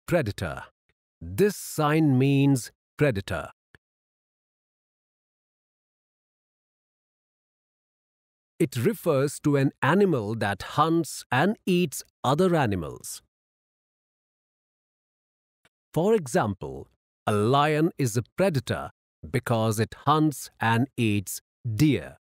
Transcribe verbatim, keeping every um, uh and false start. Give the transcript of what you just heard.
predator. This sign means predator. It refers to an animal that hunts and eats other animals. For example, a lion is a predator because it hunts and eats deer.